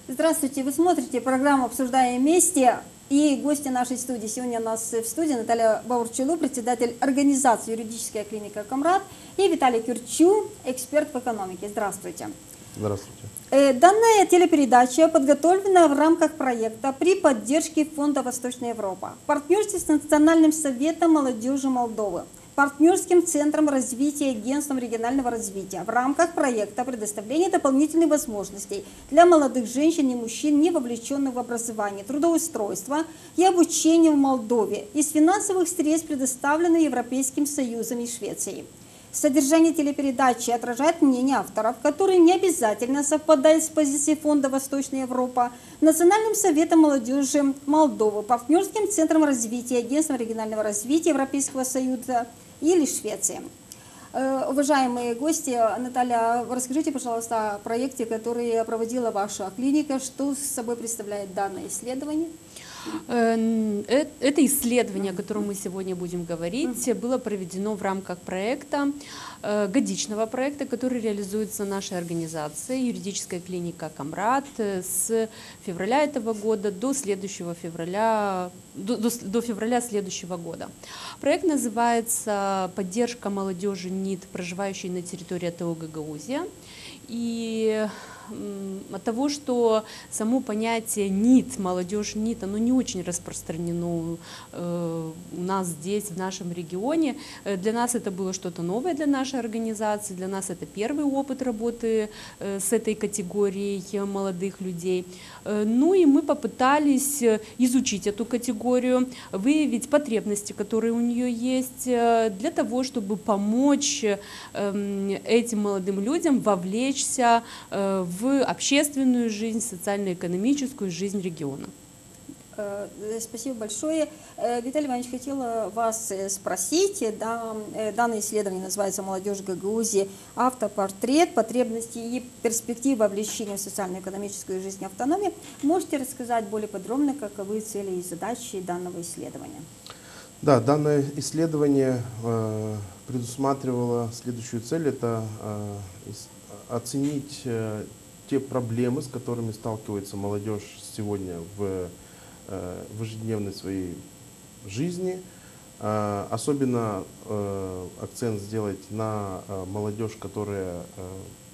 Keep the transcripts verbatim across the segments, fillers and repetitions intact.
Здравствуйте, вы смотрите программу «Обсуждаем вместе». И гости нашей студии. Сегодня у нас в студии Наталья Баурчулу, председатель организации «Юридическая клиника Камрад», и Виталий Кюрчу, эксперт в экономике. Здравствуйте. Здравствуйте. Данная телепередача подготовлена в рамках проекта при поддержке Фонда «Восточная Европа», в партнерстве с Национальным советом молодежи Молдовы, партнерским центром развития и агентством регионального развития в рамках проекта предоставления дополнительных возможностей для молодых женщин и мужчин, не вовлеченных в образование, трудоустройство и обучение в Молдове из финансовых средств, предоставленных Европейским Союзом и Швецией. Содержание телепередачи отражает мнение авторов, которые не обязательно совпадают с позицией Фонда «Восточная Европа», Национальным советом молодежи Молдовы, партнерским центром развития, агентством регионального развития Европейского Союза или Швеции. Уважаемые гости, Наталья, расскажите, пожалуйста, о проекте, который проводила ваша клиника. Что собой представляет данное исследование? Это исследование, о котором мы сегодня будем говорить, было проведено в рамках проекта, годичного проекта, который реализуется нашей организацией «Юридическая клиника Камрад» с февраля этого года до следующего февраля, до, до, до февраля следующего года. Проект называется «Поддержка молодежи НИИТ, проживающей на территории ТО Гагаузия». И от того, что само понятие НИИТ, молодежь НИИТ, оно не очень распространено э, у нас здесь, в нашем регионе. Для нас это было что-то новое для нашей организации, для нас это первый опыт работы э, с этой категорией молодых людей. Э, ну и мы попытались изучить эту категорию, выявить потребности, которые у нее есть, э, для того, чтобы помочь э, этим молодым людям вовлечься э, в в общественную жизнь, социально-экономическую жизнь региона. Спасибо большое. Виталий Иванович, хотела вас спросить, да, данное исследование называется «Молодежь Гагаузии. Автопортрет, потребности и перспективы вовлечения в социально-экономическую жизнь автономии». Можете рассказать более подробно, каковы цели и задачи данного исследования? Да, данное исследование э, предусматривало следующую цель, это э, оценить э, те проблемы, с которыми сталкивается молодежь сегодня в, э, в ежедневной своей жизни. Э, особенно э, акцент сделать на э, молодежь, которая э,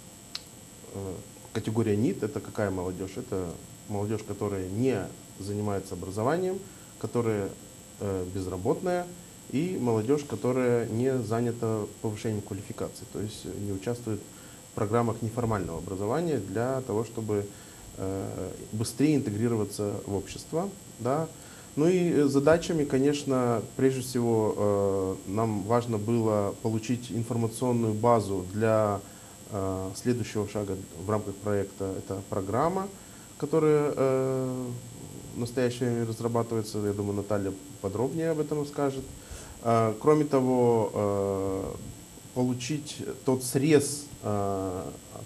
э, категория НИИТ. Это какая молодежь? Это молодежь, которая не занимается образованием, которая э, безработная, и молодежь, которая не занята повышением квалификации, то есть не участвует в программах неформального образования для того, чтобы э, быстрее интегрироваться в общество. Да. Ну и задачами, конечно, прежде всего э, нам важно было получить информационную базу для э, следующего шага в рамках проекта. Это программа, которая э, в настоящее время разрабатывается. Я думаю, Наталья подробнее об этом расскажет. Э, кроме того, э, получить тот срез э,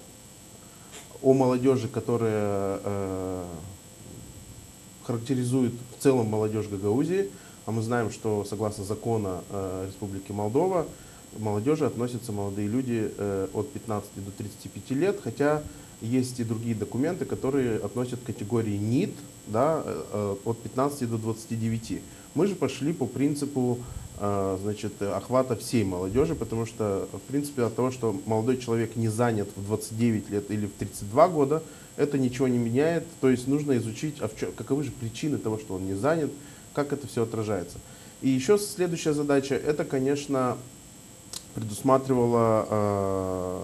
о молодежи, которая э, характеризует в целом молодежь Гагаузии. А мы знаем, что согласно закону э, Республики Молдова, к молодежи относятся молодые люди э, от пятнадцати до тридцати пяти лет, хотя есть и другие документы, которые относят к категории НИИТ, да, э, от пятнадцати до двадцати девяти. Мы же пошли по принципу значит, охвата всей молодежи, потому что, в принципе, от того, что молодой человек не занят в двадцать девять лет или в тридцать два года, это ничего не меняет. То есть нужно изучить, а в чем, каковы же причины того, что он не занят, как это все отражается. И еще следующая задача, это, конечно, предусматривала э,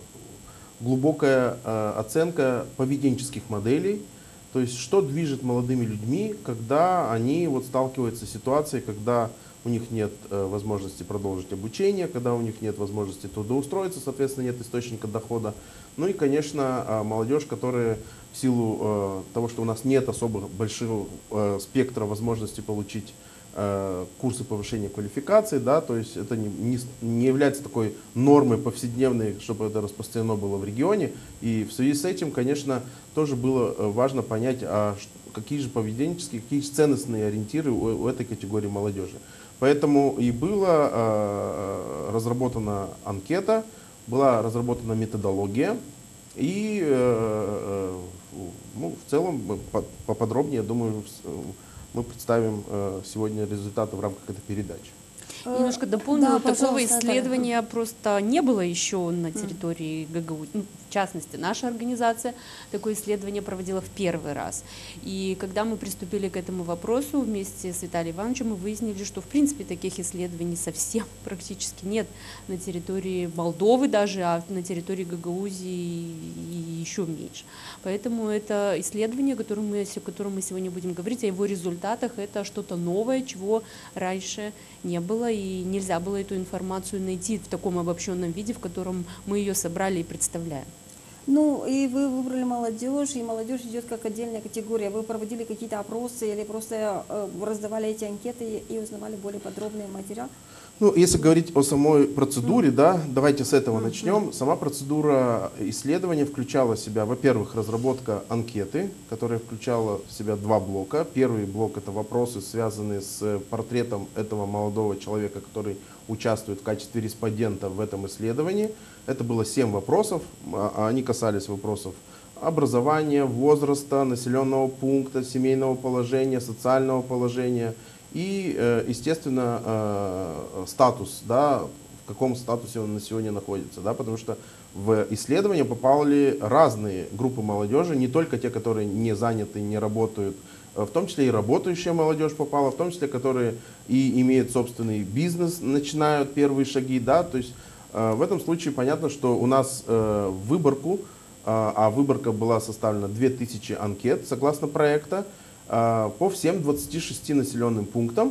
глубокая э, оценка поведенческих моделей. То есть, что движет молодыми людьми, когда они вот сталкиваются с ситуацией, когда у них нет э, возможности продолжить обучение, когда у них нет возможности трудоустроиться, соответственно, нет источника дохода. Ну и, конечно, э, молодежь, которая в силу э, того, что у нас нет особо большого э, спектра возможностей получить э, курсы повышения квалификации, да, то есть это не, не, не является такой нормой повседневной, чтобы это распространено было в регионе. И в связи с этим, конечно, тоже было важно понять, а какие же поведенческие, какие же ценностные ориентиры у, у этой категории молодежи. Поэтому и была э, разработана анкета, была разработана методология, и э, ну, в в целом мы по- поподробнее, я думаю, с- мы представим э, сегодня результаты в рамках этой передачи. Немножко дополню, Да, вот такого пожалуйста, Наталья. исследования просто не было еще на территории ГГУ. Ну, в частности, наша организация такое исследование проводила в первый раз. И когда мы приступили к этому вопросу вместе с Виталием Ивановичем, мы выяснили, что в принципе таких исследований совсем практически нет на территории Молдовы даже, а на территории Гагаузии и еще меньше. Поэтому это исследование, о котором мы, о котором мы сегодня будем говорить, о его результатах, это что-то новое, чего раньше не было, и нельзя было эту информацию найти в таком обобщенном виде, в котором мы ее собрали и представляем. Ну, и вы выбрали молодежь, и молодежь идет как отдельная категория. Вы проводили какие-то опросы или просто э, раздавали эти анкеты и узнавали более подробный материал? Ну, если говорить о самой процедуре, да, давайте с этого начнем. Сама процедура исследования включала в себя, во-первых, разработка анкеты, которая включала в себя два блока. Первый блок — это вопросы, связанные с портретом этого молодого человека, который участвует в качестве респондента в этом исследовании. Это было семь вопросов, а они касались вопросов образования, возраста, населенного пункта, семейного положения, социального положения и, естественно, статус, да, в каком статусе он на сегодня находится, да, потому что в исследование попали разные группы молодежи, не только те, которые не заняты, не работают, в том числе и работающая молодежь попала, в том числе, которые и имеют собственный бизнес, начинают первые шаги, да, то есть в этом случае понятно, что у нас в выборку, а выборка была составлена две тысячи анкет, согласно проекта, по всем двадцати шести населенным пунктам.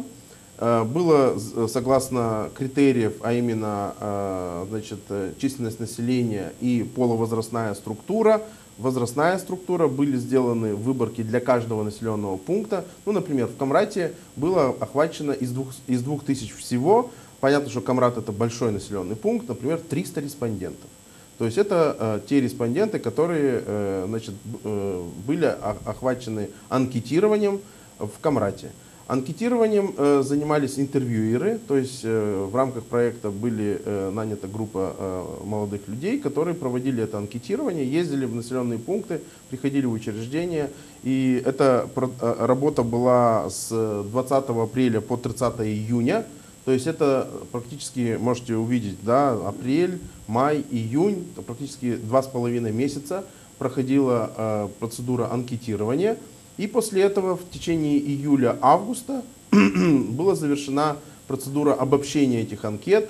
Было, согласно критериев, а именно, значит, численность населения и полувозрастная структура, возрастная структура, были сделаны выборки для каждого населенного пункта. Ну, например, в Камрате было охвачено из двух, из двух тысяч всего. Понятно, что Камрат — это большой населенный пункт, например, триста респондентов. То есть это э, те респонденты, которые э, значит, э, были охвачены анкетированием в Камрате. Анкетированием э, занимались интервьюеры, то есть э, в рамках проекта были э, нанята группа э, молодых людей, которые проводили это анкетирование, ездили в населенные пункты, приходили в учреждения. И эта э, работа была с двадцатого апреля по тридцатое июня. То есть это практически, можете увидеть, да, апрель, май, июнь, практически два с половиной месяца проходила э, процедура анкетирования. И после этого в течение июля-августа была завершена процедура обобщения этих анкет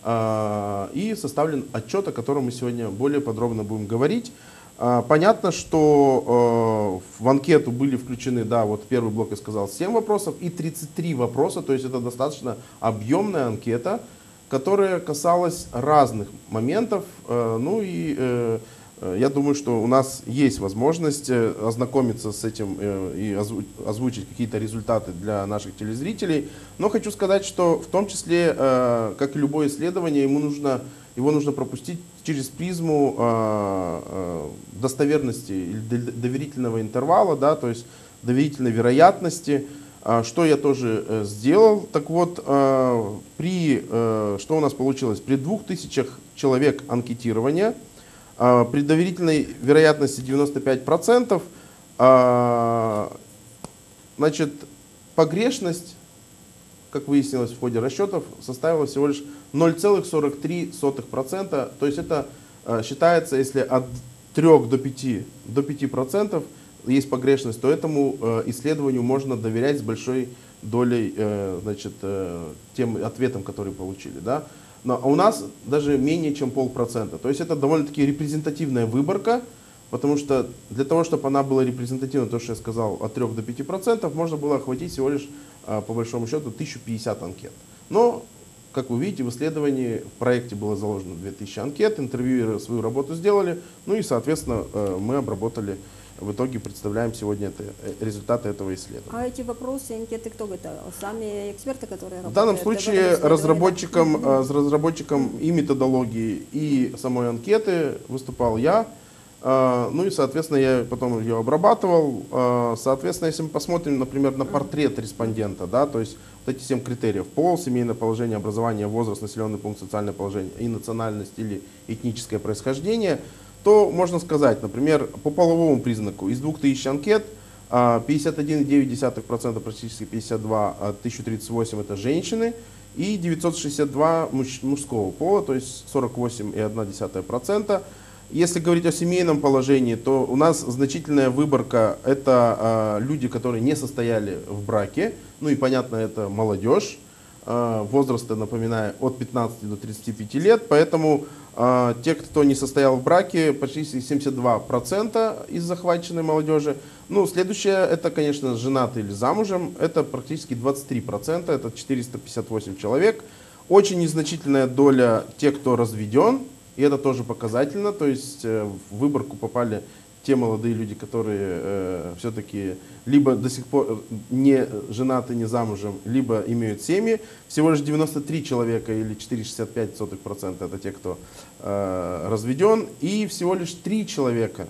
э, и составлен отчет, о котором мы сегодня более подробно будем говорить. Э, понятно, что э, в анкету были включены, да, вот первый блок я сказал, семь вопросов и тридцать три вопроса, то есть это достаточно объемная анкета, которая касалась разных моментов. Э, ну и э, я думаю, что у нас есть возможность ознакомиться с этим и озвучить какие-то результаты для наших телезрителей. Но хочу сказать, что в том числе, как и любое исследование, ему нужно, его нужно пропустить через призму достоверности или доверительного интервала, да, то есть доверительной вероятности, что я тоже сделал. Так вот, при, что у нас получилось? При двух тысячах человек анкетирования, при доверительной вероятности девяносто пять процентов, значит, погрешность, как выяснилось в ходе расчетов, составила всего лишь ноль целых сорок три сотых процента. То есть это считается, если от трёх до пяти, до пяти процентов есть погрешность, то этому исследованию можно доверять с большой долей, значит, тем ответам, которые получили, да. Но у нас даже менее чем полпроцента. То есть это довольно-таки репрезентативная выборка, потому что для того, чтобы она была репрезентативна, то, что я сказал, от трёх до пяти процентов, можно было охватить всего лишь, по большому счету, тысячу пятьдесят анкет. Но, как вы видите, в исследовании в проекте было заложено две тысячи анкет, интервьюеры свою работу сделали, ну и, соответственно, мы обработали. В итоге представляем сегодня это, результаты этого исследования. А эти вопросы, анкеты, кто готовил? Сами эксперты, которые работают? В данном случае разработчиком, да? с разработчиком и методологии, и самой анкеты выступал я. Ну и, соответственно, я потом ее обрабатывал. Соответственно, если мы посмотрим, например, на портрет респондента, да, то есть вот эти семь критериев: пол, семейное положение, образование, возраст, населенный пункт, социальное положение и национальность или этническое происхождение, что можно сказать? Например, по половому признаку из двух тысяч анкет пятьдесят один и девять десятых процента, практически пятьдесят два, тысяча тридцать восемь это женщины, и девятьсот шестьдесят два муж, мужского пола, то есть сорок восемь и одна десятая процента. Если говорить о семейном положении, то у нас значительная выборка – это э, люди, которые не состояли в браке, ну и понятно, это молодежь, э, возраста, напоминаю, от пятнадцати до тридцати пяти лет, поэтому э, те, кто не состоял в браке, почти семьдесят два процента из захваченной молодежи. Ну, следующее – это, конечно, женаты или замужем, это практически двадцать три процента, это четыреста пятьдесят восемь человек. Очень незначительная доля тех, кто разведен. И это тоже показательно, то есть э, в выборку попали те молодые люди, которые э, все-таки либо до сих пор не женаты, не замужем, либо имеют семьи. Всего лишь девяносто три человека или четыре целых шестьдесят пять сотых процента это те, кто э, разведен. И всего лишь три человека,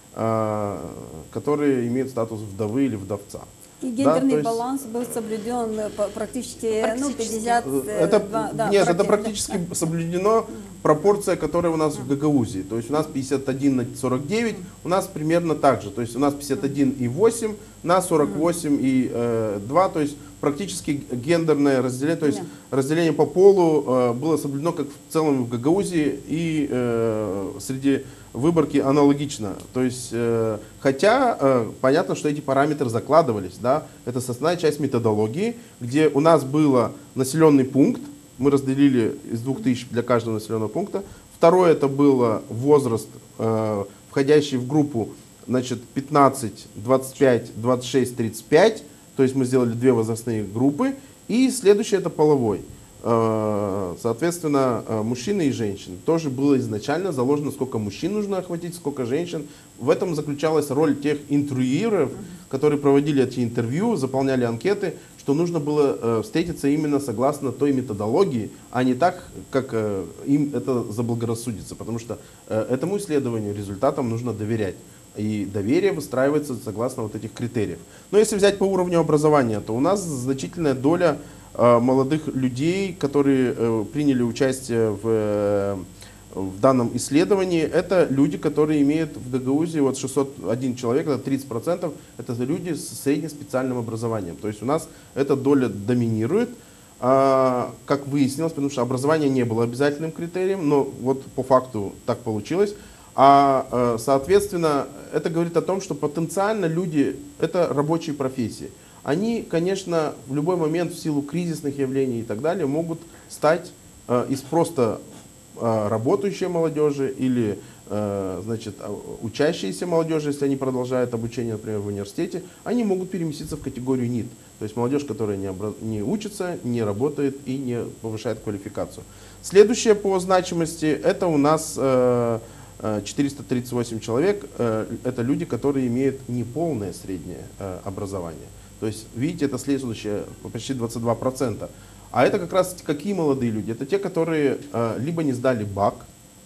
э, которые имеют статус вдовы или вдовца. И гендерный да, есть, баланс был соблюден практически, практически. ну, пятьдесят это, два, да, нет, это процент, практически да. соблюдено пропорция, которая у нас в Гагаузии. То есть у нас пятьдесят один на сорок девять, у нас примерно так же. То есть у нас пятьдесят один и восемь на сорок восемь и два, то есть практически гендерное разделение, то есть Да. разделение по полу э, было соблюдено как в целом в Гагаузии и э, среди выборки аналогично. То есть, э, хотя э, понятно, что эти параметры закладывались, да, это основная часть методологии, где у нас был населенный пункт, мы разделили из двух тысяч для каждого населенного пункта. Второе это был возраст, э, входящий в группу, значит, пятнадцать, двадцать пять, двадцать шесть, тридцать пять. То есть мы сделали две возрастные группы. И следующее это половой. Соответственно, мужчины и женщины. Тоже было изначально заложено, сколько мужчин нужно охватить, сколько женщин. В этом заключалась роль тех интервьюеров, которые проводили эти интервью, заполняли анкеты, что нужно было встретиться именно согласно той методологии, а не так, как им это заблагорассудится. Потому что этому исследованию, результатам нужно доверять. И доверие выстраивается согласно вот этих критериев. Но если взять по уровню образования, то у нас значительная доля э, молодых людей, которые э, приняли участие в, э, в данном исследовании, это люди, которые имеют в Гагаузии, вот шестьсот один человек, это тридцать процентов, это люди с среднеспециальным образованием. То есть у нас эта доля доминирует, э, как выяснилось, потому что образование не было обязательным критерием, но вот по факту так получилось. А, соответственно, это говорит о том, что потенциально люди – это рабочие профессии. Они, конечно, в любой момент в силу кризисных явлений и так далее могут стать из просто работающей молодежи или, значит, учащейся молодежи, если они продолжают обучение, например, в университете, они могут переместиться в категорию НИТ. То есть молодежь, которая не, образ... не учится, не работает и не повышает квалификацию. Следующее по значимости – это у нас четыреста тридцать восемь человек, это люди, которые имеют неполное среднее образование. То есть, видите, это следующее, почти двадцать два процента. А это как раз какие молодые люди? Это те, которые либо не сдали БАК.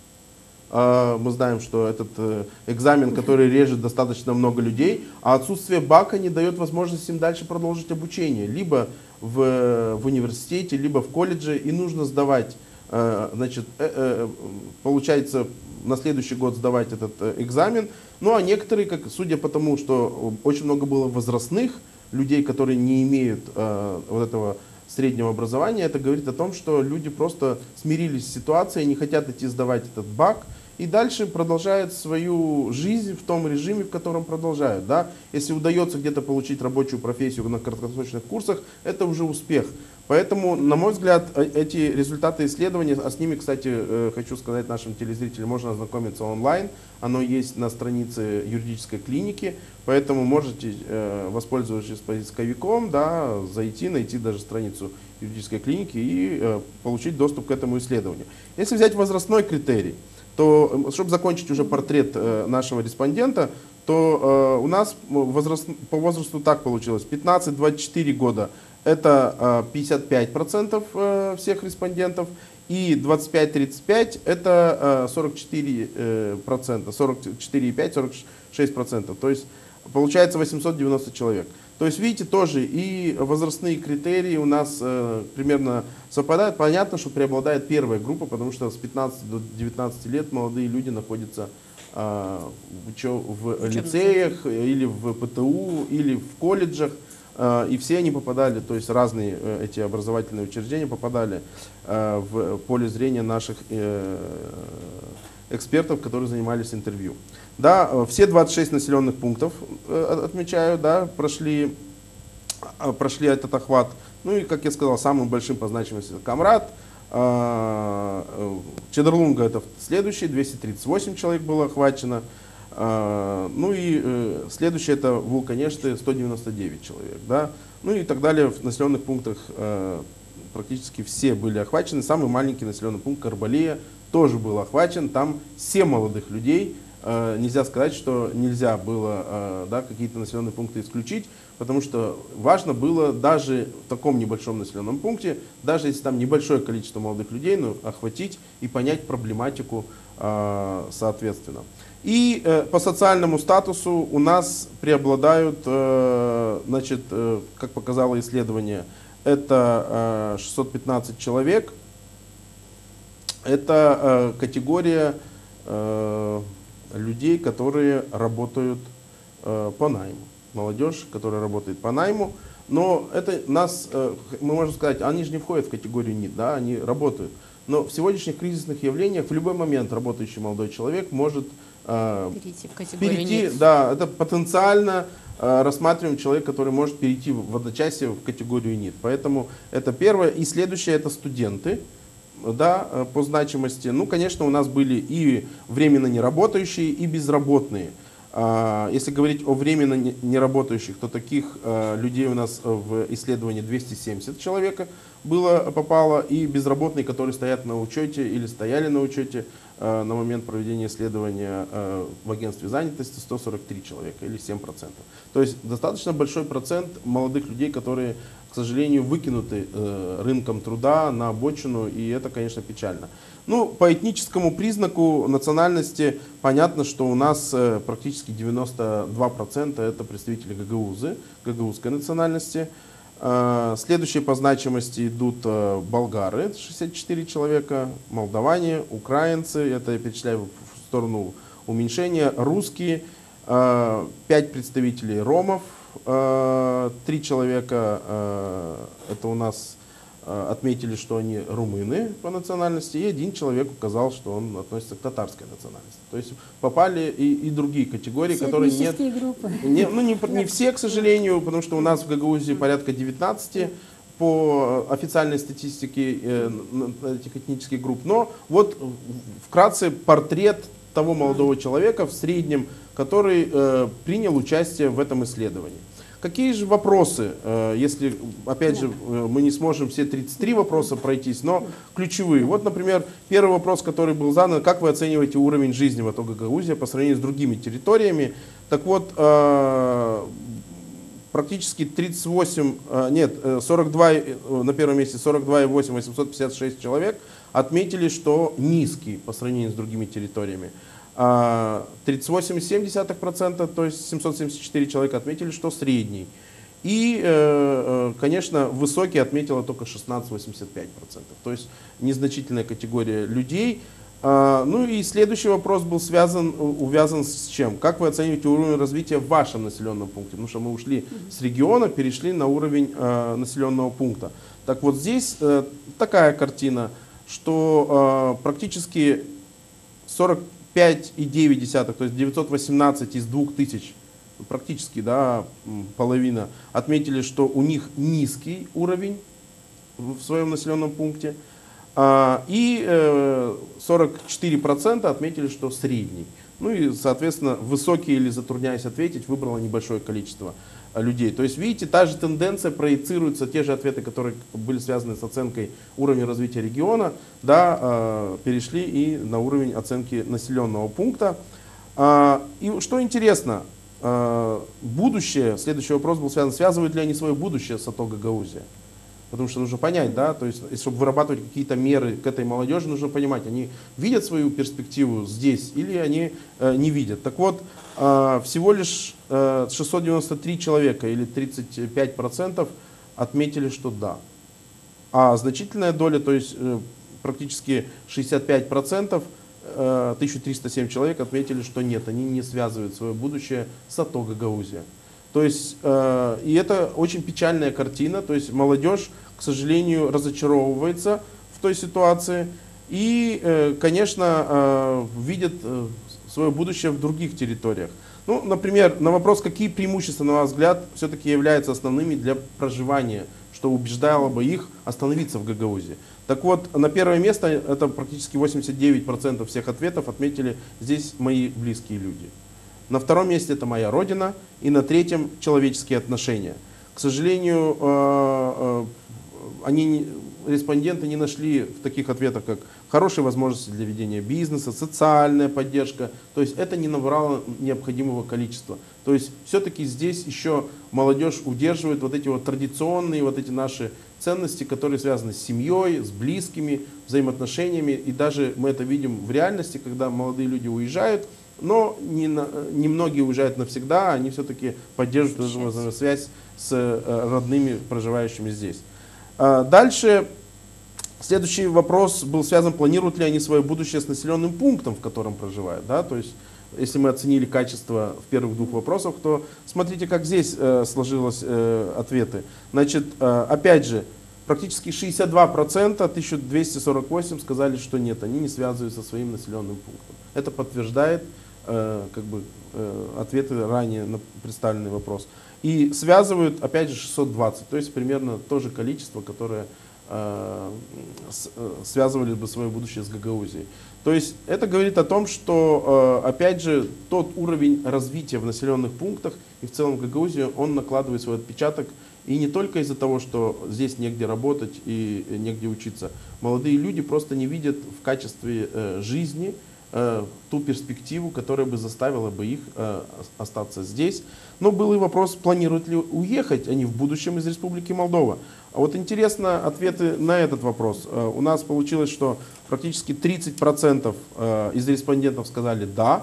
Мы знаем, что этот экзамен, который режет достаточно много людей, а отсутствие БАКа не дает возможности им дальше продолжить обучение. Либо в, в университете, либо в колледже, и нужно сдавать, значит, получается, на следующий год сдавать этот экзамен. Ну а некоторые, как, судя по тому, что очень много было возрастных людей, которые не имеют э, вот этого среднего образования, это говорит о том, что люди просто смирились с ситуацией, не хотят идти сдавать этот БАК и дальше продолжают свою жизнь в том режиме, в котором продолжают. Да? Если удается где-то получить рабочую профессию на краткосрочных курсах, это уже успех. Поэтому, на мой взгляд, эти результаты исследования, а с ними, кстати, хочу сказать нашим телезрителям, можно ознакомиться онлайн. Оно есть на странице юридической клиники, поэтому можете, воспользовавшись поисковиком, да, зайти, найти даже страницу юридической клиники и получить доступ к этому исследованию. Если взять возрастной критерий, то, чтобы закончить уже портрет нашего респондента, то у нас возраст, по возрасту так получилось: пятнадцать — двадцать четыре года. Это пятьдесят пять процентов всех респондентов, и двадцать пять — тридцать пять это сорок четыре процента, сорок четыре и пять — сорок шесть процентов. То есть получается восемьсот девяносто человек. То есть, видите, тоже и возрастные критерии у нас э, примерно совпадают. Понятно, что преобладает первая группа, потому что с пятнадцати до девятнадцати лет молодые люди находятся э, в, учё- в лицеях, или в ПТУ, или в колледжах. И все они попадали, то есть разные эти образовательные учреждения попадали в поле зрения наших экспертов, которые занимались интервью. Да, все двадцать шесть населенных пунктов, отмечаю, да, прошли, прошли этот охват. Ну и, как я сказал, самым большим по значимости Камрад. Чедерлунга это следующий, двести тридцать восемь человек было охвачено. Ну и э, следующее это Вулканешты, сто девяносто девять человек, да, ну и так далее. В населенных пунктах э, практически все были охвачены. Самый маленький населенный пункт Карбалея тоже был охвачен, там семь молодых людей. Э, нельзя сказать, что нельзя было э, да, какие-то населенные пункты исключить, потому что важно было даже в таком небольшом населенном пункте, даже если там небольшое количество молодых людей, но охватить и понять проблематику э, соответственно. И э, по социальному статусу у нас преобладают, э, значит, э, как показало исследование, это э, шестьсот пятнадцать человек. Это э, категория э, людей, которые работают э, по найму. Молодежь, которая работает по найму. Но это нас, э, мы можем сказать, они же не входят в категорию НИИ, да, они работают. Но в сегодняшних кризисных явлениях в любой момент работающий молодой человек может перейти в категорию перейти, НИИ. да, это потенциально э, рассматриваем человек, который может перейти в одночасье в категорию НИИ. Поэтому это первое. И следующее это студенты, да, по значимости. Ну, конечно, у нас были и временно неработающие, и безработные. Если говорить о временно неработающих, то таких людей у нас в исследовании двести семьдесят человек было, попало, и безработные, которые стоят на учете или стояли на учете на момент проведения исследования в агентстве занятости, сто сорок три человека или семь процентов. То есть достаточно большой процент молодых людей, которые, к сожалению, выкинуты рынком труда на обочину, и это, конечно, печально. Ну, по этническому признаку национальности понятно, что у нас практически девяносто два процента это представители гагаузы, гагаузской национальности. Следующие по значимости идут болгары, шестьдесят четыре человека, молдаване, украинцы, это я перечисляю в сторону уменьшения, русские, пять представителей ромов, три человека это у нас отметили, что они румыны по национальности, и один человек указал, что он относится к татарской национальности. То есть попали и, и другие категории, все которые нет. Группы. Не, ну не, не все, к сожалению, потому что у нас в Гагаузии порядка девятнадцати по официальной статистике э, этих этнических групп. Но вот вкратце портрет того молодого человека в среднем, который э, принял участие в этом исследовании. Какие же вопросы, если, опять же, мы не сможем все тридцать три вопроса пройтись, но ключевые. Вот, например, первый вопрос, который был задан: как вы оцениваете уровень жизни в Гагаузии по сравнению с другими территориями? Так вот, практически тридцать восемь, нет, сорок два, на первом месте сорок два и восемь десятых, восемьсот пятьдесят шесть человек отметили, что низкий по сравнению с другими территориями. тридцать восемь и семь десятых процента, то есть семьсот семьдесят четыре человека отметили, что средний. И, конечно, высокий отметила только шестнадцать и восемьдесят пять процентов, то есть незначительная категория людей. Ну и следующий вопрос был связан, увязан с чем? Как вы оцениваете уровень развития в вашем населенном пункте? Потому что мы ушли с региона, перешли на уровень населенного пункта. Так вот здесь такая картина, что практически сорок пять и девять десятых, то есть девятьсот восемнадцать из двух тысяч, практически, да, половина, отметили, что у них низкий уровень в своем населенном пункте. И сорок четыре процента отметили, что средний. Ну и, соответственно, высокий или, затрудняясь ответить, выбрало небольшое количество людей. То есть, видите, та же тенденция проецируется, те же ответы, которые были связаны с оценкой уровня развития региона, да, перешли и на уровень оценки населенного пункта. И что интересно, будущее, следующий вопрос был связан, связывают ли они свое будущее с АТО Гагаузия? Потому что нужно понять, да, то есть, чтобы вырабатывать какие-то меры к этой молодежи, нужно понимать, они видят свою перспективу здесь или они э, не видят. Так вот, э, всего лишь э, шестьсот девяносто три человека или тридцать пять процентов отметили, что да. А значительная доля, то есть э, практически шестьдесят пять процентов тысяча триста семь человек отметили, что нет, они не связывают свое будущее с АТО Гагаузия. То есть, и это очень печальная картина, то есть молодежь, к сожалению, разочаровывается в той ситуации и, конечно, видит свое будущее в других территориях. Ну, например, на вопрос, какие преимущества, на ваш взгляд, все-таки являются основными для проживания, что убеждало бы их остановиться в Гагаузии. Так вот, на первое место, это практически восемьдесят девять процентов всех ответов отметили здесь мои близкие люди. На втором месте это моя родина, и на третьем человеческие отношения. К сожалению, они, респонденты не нашли в таких ответах, как хорошие возможности для ведения бизнеса, социальная поддержка. То есть это не набрало необходимого количества. То есть все-таки здесь еще молодежь удерживает вот эти вот традиционные, вот эти наши ценности, которые связаны с семьей, с близкими, взаимоотношениями. И даже мы это видим в реальности, когда молодые люди уезжают, но не, на, не многие уезжают навсегда, они все-таки поддерживают связь с родными, проживающими здесь. Дальше, следующий вопрос был связан, планируют ли они свое будущее с населенным пунктом, в котором проживают. Да? То есть, если мы оценили качество в первых двух вопросах, то смотрите, как здесь э, сложились э, ответы. Значит, э, опять же, практически шестьдесят два процента, тысяча двести сорок восемь сказали, что нет, они не связываются со своим населенным пунктом. Это подтверждает э, как бы, э, ответы ранее на представленный вопрос. И связывают, опять же, шестьсот двадцать, то есть примерно то же количество, которое э, с, э, связывали бы свое будущее с Гагаузией. То есть это говорит о том, что, э, опять же, тот уровень развития в населенных пунктах и в целом в Гагаузии, он накладывает свой отпечаток. И не только из-за того, что здесь негде работать и негде учиться. Молодые люди просто не видят в качестве э, жизни э, ту перспективу, которая бы заставила бы их э, остаться здесь. Но был и вопрос, планируют ли уехать они в будущем из Республики Молдова. А вот интересно ответы на этот вопрос. Э, у нас получилось, что практически тридцать процентов э, из респондентов сказали «да»,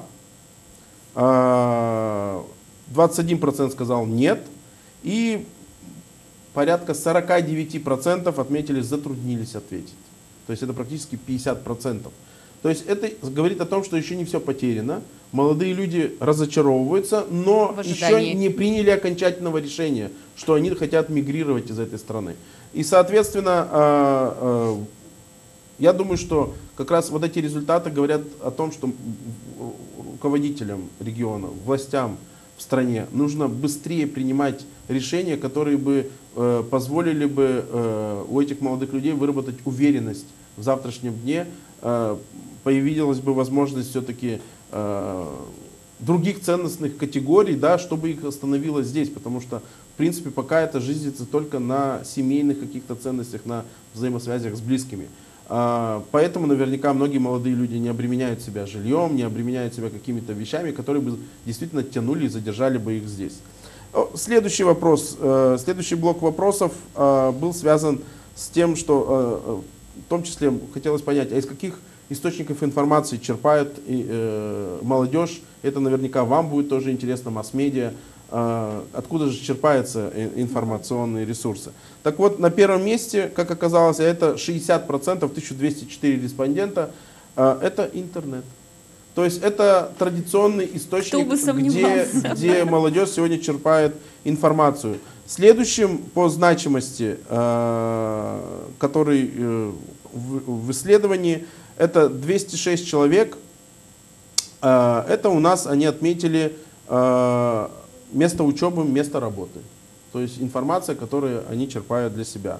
э, двадцать один процент сказал «нет», и порядка сорок девять процентов отметили, затруднились ответить. То есть это практически пятьдесят процентов. То есть это говорит о том, что еще не все потеряно. Молодые люди разочаровываются, но еще не приняли окончательного решения, что они хотят мигрировать из этой страны. И, соответственно, я думаю, что как раз вот эти результаты говорят о том, что руководителям региона, властям в стране нужно быстрее принимать решения, которые бы э, позволили бы э, у этих молодых людей выработать уверенность в завтрашнем дне, э, появилась бы возможность все-таки э, других ценностных категорий, да, чтобы их остановилось здесь, потому что в принципе пока это жизнится только на семейных каких-то ценностях, на взаимосвязях с близкими. Поэтому наверняка многие молодые люди не обременяют себя жильем, не обременяют себя какими-то вещами, которые бы действительно тянули и задержали бы их здесь. Следующий вопрос, следующий блок вопросов был связан с тем, что в том числе хотелось понять, а из каких источников информации черпает молодежь. Это наверняка вам будет тоже интересно, масс-медиа. Откуда же черпаются информационные ресурсы. Так вот, на первом месте, как оказалось, это шестьдесят процентов, тысяча двести четыре респондента, это интернет. То есть это традиционный источник, где, где молодежь сегодня черпает информацию. Следующим по значимости, который в исследовании, это двести шесть человек. Это у нас они отметили место учебы, место работы. То есть информация, которую они черпают для себя.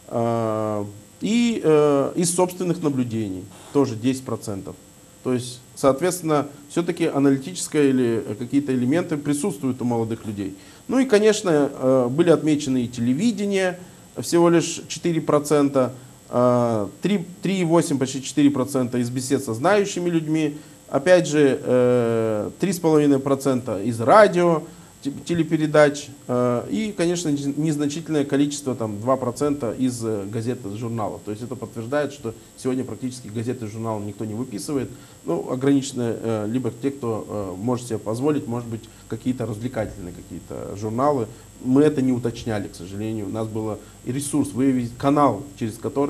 И из собственных наблюдений, тоже десять процентов. То есть, соответственно, все-таки аналитические или какие-то элементы присутствуют у молодых людей. Ну и, конечно, были отмечены и телевидение, всего лишь четыре процента, три и восемь, почти четыре процента из бесед со знающими людьми, опять же, три и пять процента из радио, телепередач и, конечно, незначительное количество, там, два процента из газет и журналов. То есть это подтверждает, что сегодня практически газеты и журналы никто не выписывает. Ну, ограничено либо те, кто может себе позволить, может быть, какие-то развлекательные какие-то журналы. Мы это не уточняли, к сожалению. У нас был ресурс, выявить канал, через который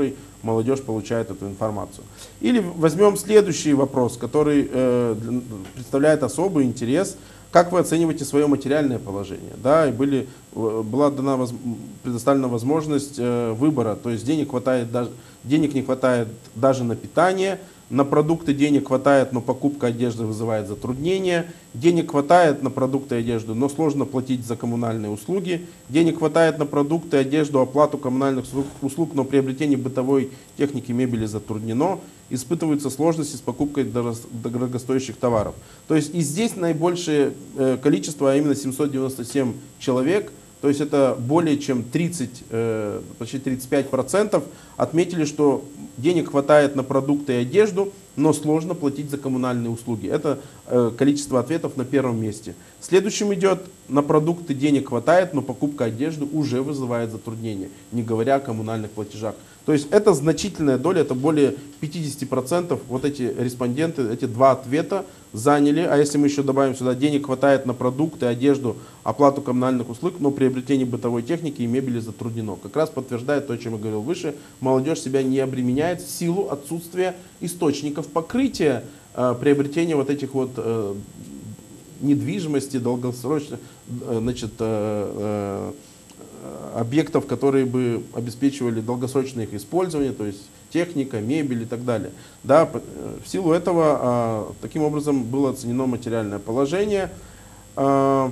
молодежь получает эту информацию. Или возьмем следующий вопрос, который э, представляет особый интерес. Как вы оцениваете свое материальное положение? Да, и были, была дана, предоставлена возможность э, выбора, то есть денег, хватает, даже, денег не хватает даже на питание, на продукты денег хватает, но покупка одежды вызывает затруднения, денег хватает на продукты и одежду, но сложно платить за коммунальные услуги, денег хватает на продукты, одежду, оплату коммунальных услуг, но приобретение бытовой техники, мебели затруднено, испытываются сложности с покупкой дорогостоящих товаров. То есть и здесь наибольшее количество, а именно семьсот девяносто семь человек, то есть это более чем тридцать, почти тридцать пять процентов отметили, что денег хватает на продукты и одежду, но сложно платить за коммунальные услуги. Это количество ответов на первом месте. Следующим идет: на продукты денег хватает, но покупка одежды уже вызывает затруднения, не говоря о коммунальных платежах. То есть это значительная доля, это более пятидесяти процентов. Вот эти респонденты, эти два ответа заняли. А если мы еще добавим сюда: денег хватает на продукты, одежду, оплату коммунальных услуг, но приобретение бытовой техники и мебели затруднено. Как раз подтверждает то, о чем я говорил выше. Молодежь себя не обременяет в силу отсутствия источников покрытия э, приобретения вот этих вот э, недвижимости, долгосрочных, э, значит, э, э, объектов, которые бы обеспечивали долгосрочное их использование, то есть техника, мебель и так далее. Да, в силу этого э, таким образом было оценено материальное положение. Э,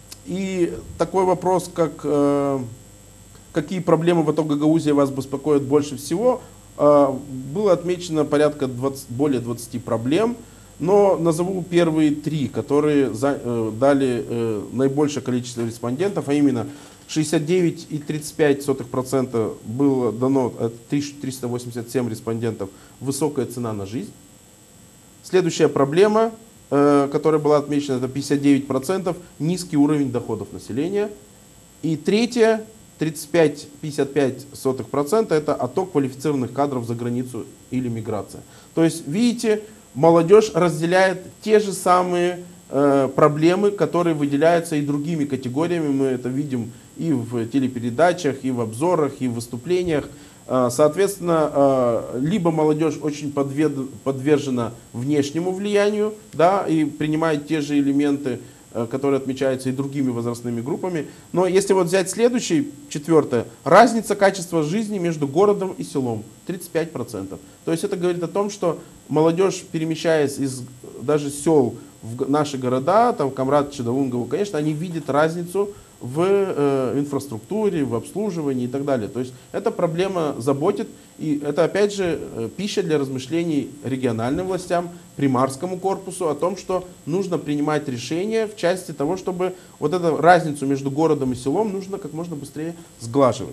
и такой вопрос, как э, какие проблемы в итоге Гагаузии вас беспокоят больше всего, э, было отмечено порядка двадцати, более двадцати проблем. Но назову первые три, которые за, э, дали э, наибольшее количество респондентов, а именно шестьдесят девять и тридцать пять сотых процента было дано от триста восемьдесят семь респондентов высокая цена на жизнь. Следующая проблема, э, которая была отмечена, это пятьдесят девять процентов низкий уровень доходов населения. И третья, тридцать пять — пятьдесят пять сотых процента, это отток квалифицированных кадров за границу или миграция. То есть, видите, молодежь разделяет те же самые э, проблемы, которые выделяются и другими категориями. Мы это видим и в телепередачах, и в обзорах, и в выступлениях. Э, соответственно, э, либо молодежь очень подвед, подвержена внешнему влиянию, да, и принимает те же элементы, э, которые отмечаются и другими возрастными группами. Но если вот взять следующий, четвертое, разница качества жизни между городом и селом тридцать пять процентов. То есть это говорит о том, что молодежь, перемещаясь из даже сел в наши города, там Камрат, Чедалунгову, конечно, они видят разницу в э, инфраструктуре, в обслуживании и так далее. То есть эта проблема заботит, и это опять же э, пища для размышлений региональным властям, примарскому корпусу о том, что нужно принимать решения в части того, чтобы вот эту разницу между городом и селом нужно как можно быстрее сглаживать.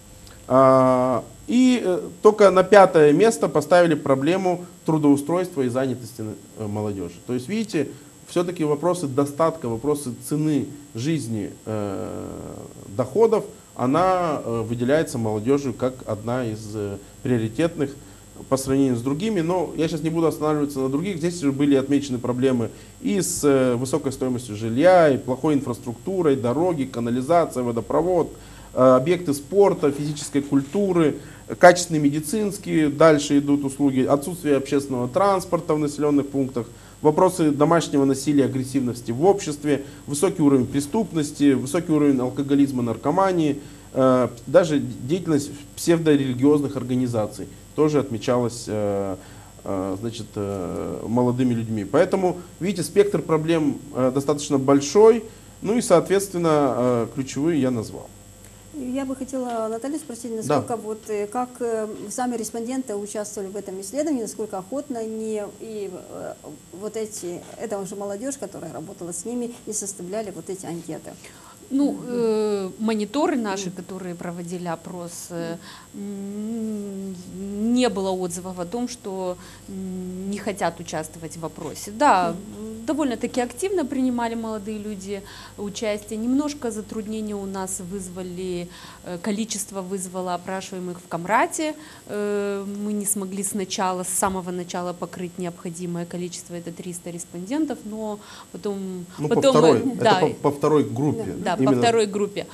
А, и э, только на пятое место поставили проблему трудоустройства и занятости э, молодежи. То есть, видите, все-таки вопросы достатка, вопросы цены жизни, э, доходов, она э, выделяется молодежью как одна из э, приоритетных по сравнению с другими. Но я сейчас не буду останавливаться на других. Здесь же были отмечены проблемы и с э, высокой стоимостью жилья, и плохой инфраструктурой, дороги, канализация, водопровод, объекты спорта, физической культуры, качественные медицинские, дальше идут услуги, отсутствие общественного транспорта в населенных пунктах, вопросы домашнего насилия, агрессивности в обществе, высокий уровень преступности, высокий уровень алкоголизма, наркомании, даже деятельность псевдорелигиозных организаций тоже отмечалась, значит, молодыми людьми. Поэтому, видите, спектр проблем достаточно большой, ну и, соответственно, ключевые я назвал. Я бы хотела Наталью спросить, насколько да. вот как сами респонденты участвовали в этом исследовании, насколько охотно они и вот эти, это уже молодежь, которая работала с ними, и составляли вот эти анкеты. Ну, э, мониторы наши, которые проводили опрос, э, не было отзывов о том, что не хотят участвовать в опросе. Да, довольно-таки активно принимали молодые люди участие. Немножко затруднения у нас вызвали, количество вызвало опрашиваемых в Камрате. Мы не смогли сначала, с самого начала покрыть необходимое количество, это триста респондентов, но потом... Ну, потом по второй, мы, это да, по, по второй группе. Да, Именно. по второй группе.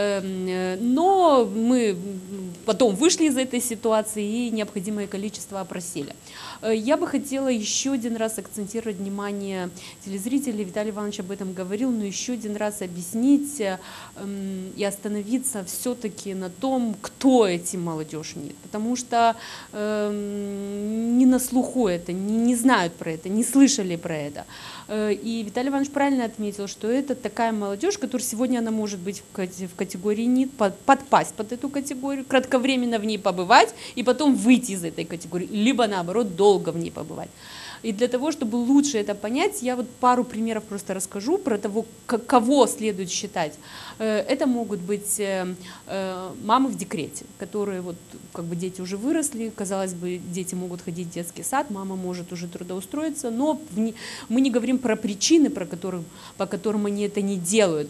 Но мы потом вышли из этой ситуации и необходимое количество опросили. Я бы хотела еще один раз акцентировать внимание телезрителей, Виталий Иванович об этом говорил, но еще один раз объяснить эм, и остановиться все-таки на том, кто эти молодежь нет. Потому что эм, не на слуху это, не, не знают про это, не слышали про это. И Виталий Иванович правильно отметил, что это такая молодежь, которая сегодня она может быть в категории НИИТ, подпасть под эту категорию, кратковременно в ней побывать и потом выйти из этой категории, либо наоборот долго в ней побывать. И для того, чтобы лучше это понять, я вот пару примеров просто расскажу про того, кого следует считать. Это могут быть мамы в декрете, которые вот как бы дети уже выросли, казалось бы, дети могут ходить в детский сад, мама может уже трудоустроиться, но мы не говорим про причины, про которых, по которым они это не делают.